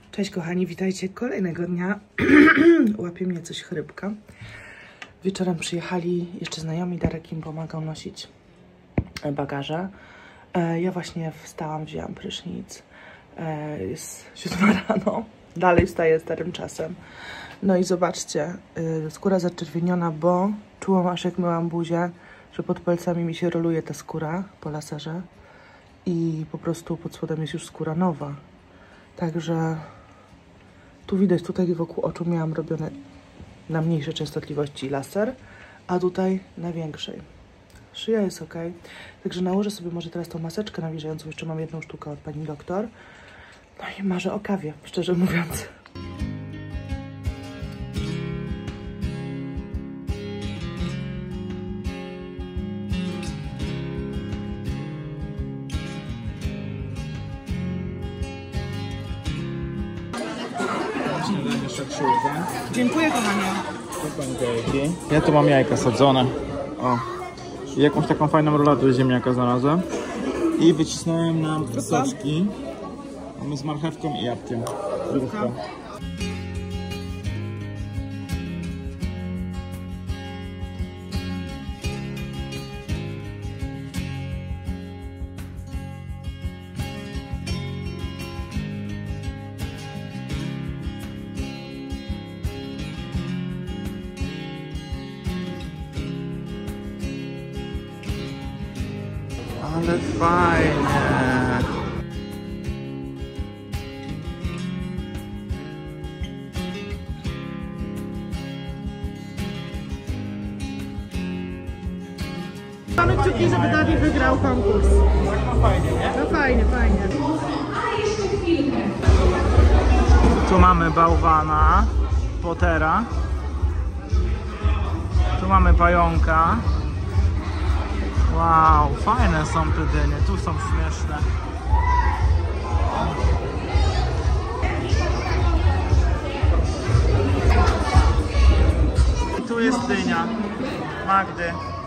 Cześć kochani, witajcie kolejnego dnia. Łapie mnie coś chrypka. Wieczorem przyjechali jeszcze znajomi, Darek im pomagał nosić bagaże. Ja właśnie wstałam, wzięłam prysznic. Jest 7 rano, dalej wstaję starym czasem. No i zobaczcie, skóra zaczerwieniona, bo czułam aż jak myłam buzię, że pod palcami mi się roluje ta skóra po laserze. I po prostu pod spodem jest już skóra nowa. Także tu widać, tutaj wokół oczu miałam robione na mniejszej częstotliwości laser, a tutaj na większej. Szyja jest ok. Także nałożę sobie może teraz tą maseczkę nawilżającą. Jeszcze mam jedną sztukę od pani doktor. No i marzę o kawie, szczerze mówiąc. Dziękuję kochanie. Ja tu mam jajka sadzone. O. I jakąś taką fajną rolatę ziemniaka znalazłem. I wycisnąłem nam soczki. Mamy z marchewką i jabłkiem. Ale fajnie. Mamy kciuki, żeby Dawid wygrał konkurs. No fajnie, nie? No fajnie, fajnie. Tu mamy bałwana, potera. Tu mamy pająka. Wow, fajne są te dynie, tu są śmieszne. I tu jest dynia Magdy.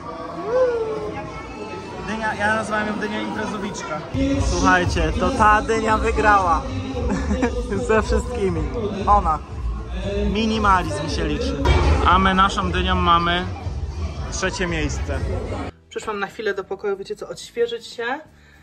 Dynia, ja nazywam ją dynią imprezowiczka. Słuchajcie, to ta dynia wygrała. Ze wszystkimi. Ona. Minimalizm się liczy. A my naszą dynią mamy 3. miejsce. Przyszłam na chwilę do pokoju, wiecie co, odświeżyć się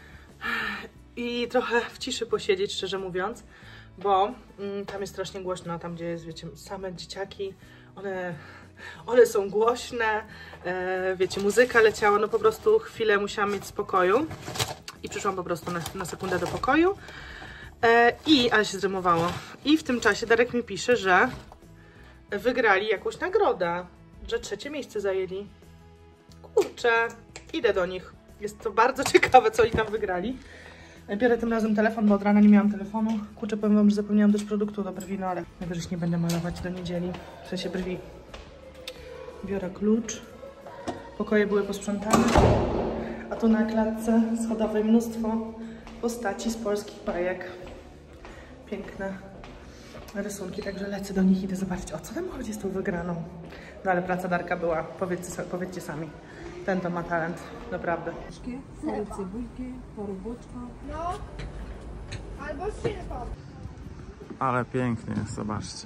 i trochę w ciszy posiedzieć, szczerze mówiąc, bo tam jest strasznie głośno, tam gdzie jest, wiecie, same dzieciaki, one są głośne, wiecie, muzyka leciała, no po prostu chwilę musiałam mieć spokoju i przyszłam po prostu na sekundę do pokoju, ale się zrymowało. I w tym czasie Darek mi pisze, że wygrali jakąś nagrodę, że 3. miejsce zajęli. Kurczę, idę do nich. Jest to bardzo ciekawe, co oni tam wygrali. Biorę tym razem telefon, bo od rana nie miałam telefonu. Kurczę, powiem wam, że zapomniałam też produktu do brwi, no ale najwyżej nie będę malować do niedzieli. W sensie brwi. Biorę klucz. Pokoje były posprzątane. A tu na klatce schodowej mnóstwo postaci z polskich bajek. Piękne rysunki, także lecę do nich, idę zobaczyć, o co tam chodzi z tą wygraną. No ale praca Darka była, powiedzcie sami. Ten to ma talent, naprawdę. Parę cebulki, paróweczka. No, albo szynka. Ale pięknie jest, zobaczcie.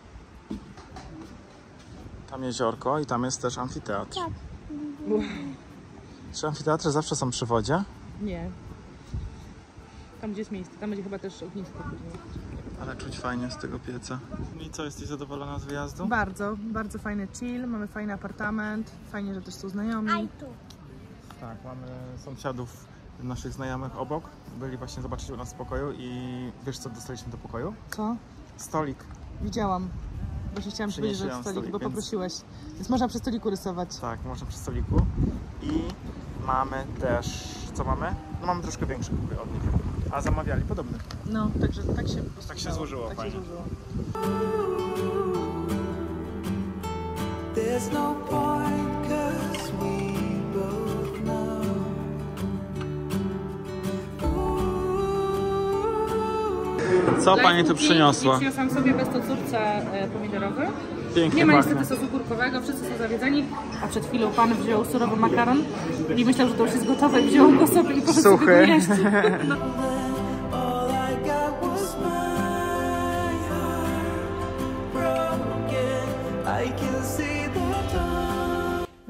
Tam jeziorko i tam jest też amfiteatr. Tak. Czy amfiteatry zawsze są przy wodzie? Nie. Tam gdzie jest miejsce, tam będzie chyba też ognisko później. Ale czuć fajnie z tego pieca. I co, jesteś zadowolona z wyjazdu? Bardzo, bardzo fajny chill, mamy fajny apartament, fajnie, że też są znajomi. Tak, mamy sąsiadów naszych znajomych obok. Byli właśnie zobaczyć u nas w pokoju i wiesz co dostaliśmy do pokoju? Co? Stolik. Widziałam. Właśnie chciałam powiedzieć, że stolik, bo więc... poprosiłeś. Więc można przy stoliku rysować. Tak, można przy stoliku. I mamy też... Co mamy? No mamy troszkę większy pokój od nich. A zamawiali podobny. No, także tak się złożyło, tak fajnie. się złożyło. There's no point 'cause we both know. Co pani tu przyniosła? Przyniosłam sobie bestocórce pomidorowy. Pięknie Nie ma pachnie. niestety sosu górkowego, wszyscy są zawiedzeni. A przed chwilą pan wziął surowy makaron i myślał, że to już jest gotowe i wziął go sobie i poszedł sobie go jeść. All I got was mine.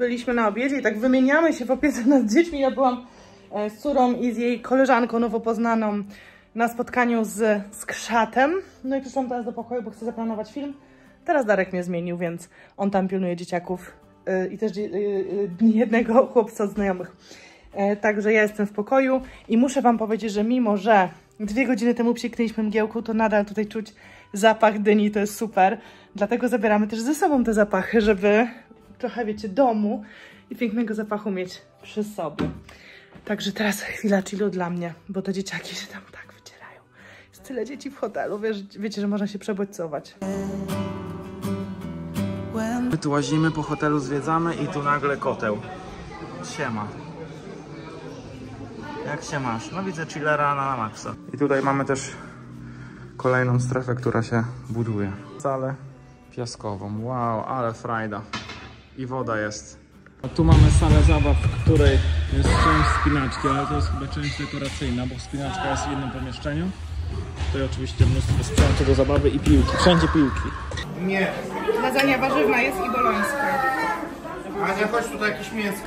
byliśmy na obiedzie i tak wymieniamy się w opiece nad dziećmi. Ja byłam z córą i z jej koleżanką nowo poznaną na spotkaniu z Krzatem. No i przyszłam teraz do pokoju, bo chcę zaplanować film. Teraz Darek mnie zmienił, więc on tam pilnuje dzieciaków i też jednego chłopca od znajomych. Także ja jestem w pokoju i muszę wam powiedzieć, że mimo, że 2 godziny temu psiknęliśmy mgiełką, to nadal tutaj czuć zapach dyni, to jest super. Dlatego zabieramy też ze sobą te zapachy, żeby trochę, wiecie, domu i pięknego zapachu mieć przy sobie. Także teraz chwila chillu dla mnie, bo te dzieciaki się tam tak wycierają. Jest tyle dzieci w hotelu, wiecie, że można się przebodźcować. My tu łazimy po hotelu, zwiedzamy i tu nagle koteł. Siema. Jak się masz? No widzę chillera na maksa. I tutaj mamy też kolejną strefę, która się buduje. Salę piaskową. Wow, ale frajda. I woda jest. A tu mamy salę zabaw, w której jest część wspinaczki, ale to jest chyba część dekoracyjna, bo wspinaczka jest w jednym pomieszczeniu. Tutaj oczywiście mnóstwo sprzętu do zabawy i piłki. Wszędzie piłki. Nie. Lasagna warzywna jest i bolońska. Ania, chodź tutaj jakieś mięsko.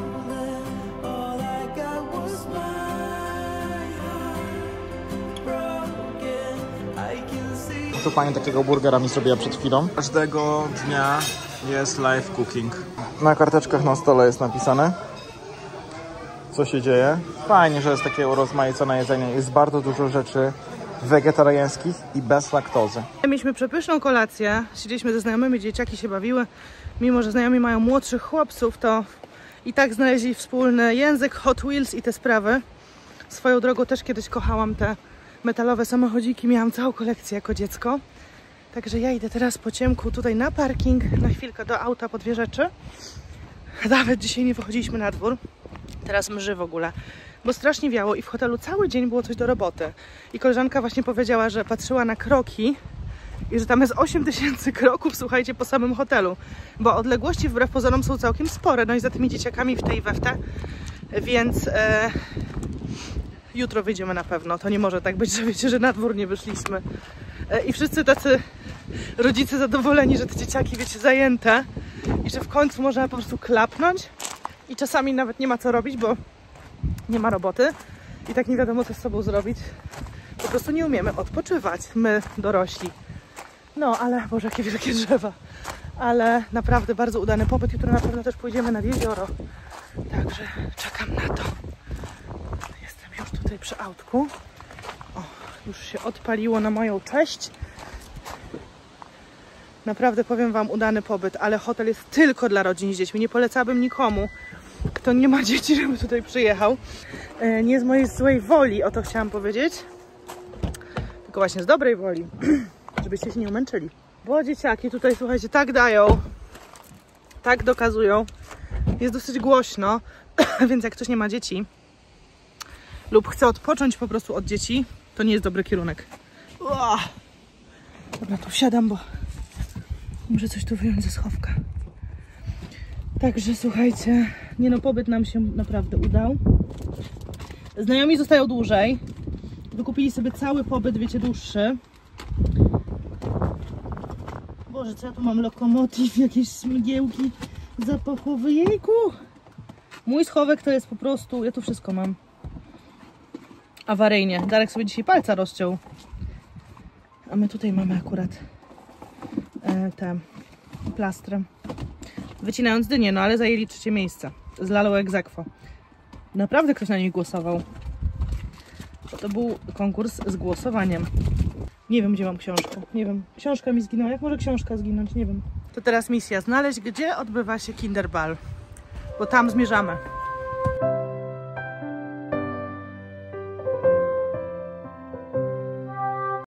Tu pani takiego burgera mi zrobiła przed chwilą. Każdego dnia jest live cooking. Na karteczkach na stole jest napisane, co się dzieje. Fajnie, że jest takie urozmaicone jedzenie. Jest bardzo dużo rzeczy wegetariańskich i bez laktozy. Mieliśmy przepyszną kolację, siedzieliśmy ze znajomymi, dzieciaki się bawiły. Mimo że znajomi mają młodszych chłopców, to i tak znaleźli wspólny język, Hot Wheels i te sprawy. Swoją drogą też kiedyś kochałam te metalowe samochodziki, miałam całą kolekcję jako dziecko. Także ja idę teraz po ciemku tutaj na parking, na chwilkę do auta po 2 rzeczy. Nawet dzisiaj nie wychodziliśmy na dwór. Teraz mrzy w ogóle, bo strasznie wiało i w hotelu cały dzień było coś do roboty. I koleżanka właśnie powiedziała, że patrzyła na kroki i że tam jest 8000 kroków, słuchajcie, po samym hotelu. Bo odległości wbrew pozorom są całkiem spore, no i za tymi dzieciakami w tej i we w te. Więc jutro wyjdziemy na pewno. To nie może tak być, że wiecie, że na dwór nie wyszliśmy. I wszyscy tacy rodzice zadowoleni, że te dzieciaki, wiecie, zajęte i że w końcu można po prostu klapnąć i czasami nawet nie ma co robić, bo nie ma roboty i tak nie wiadomo, co z sobą zrobić. Po prostu nie umiemy odpoczywać, my dorośli. No, ale Boże, jakie wielkie drzewa. Ale naprawdę bardzo udany pobyt. Jutro na pewno też pójdziemy nad jezioro. Także czekam na to. Jestem już tutaj przy autku. O, już się odpaliło na moją cześć. Naprawdę powiem wam, udany pobyt, ale hotel jest tylko dla rodzin z dziećmi. Nie polecałabym nikomu, kto nie ma dzieci, żeby tutaj przyjechał. Nie z mojej złej woli, o to chciałam powiedzieć. Tylko właśnie z dobrej woli, żebyście się nie umęczyli. Bo dzieciaki tutaj, słuchajcie, tak dają, tak dokazują. Jest dosyć głośno, więc jak ktoś nie ma dzieci lub chce odpocząć po prostu od dzieci, to nie jest dobry kierunek. Dobra, tu wsiadam, bo muszę coś tu wyjąć ze schowka. Także słuchajcie, nie no, pobyt nam się naprawdę udał. Znajomi zostają dłużej. Wykupili sobie cały pobyt, wiecie, dłuższy. Boże, co ja tu mam? Lokomotyw, jakieś śmigiełki zapachowe. Jejku! Mój schowek to jest po prostu, ja tu wszystko mam awaryjnie. Darek sobie dzisiaj palca rozciął. A my tutaj mamy akurat te plastry. Wycinając dynię, no ale zajęli 3. miejsce. Z lalą ex aequo. Naprawdę ktoś na nich głosował. Bo to był konkurs z głosowaniem. Nie wiem, gdzie mam książkę. Nie wiem. Książka mi zginęła. Jak może książka zginąć? Nie wiem. To teraz misja. Znaleźć, gdzie odbywa się Kinderball. Bo tam zmierzamy.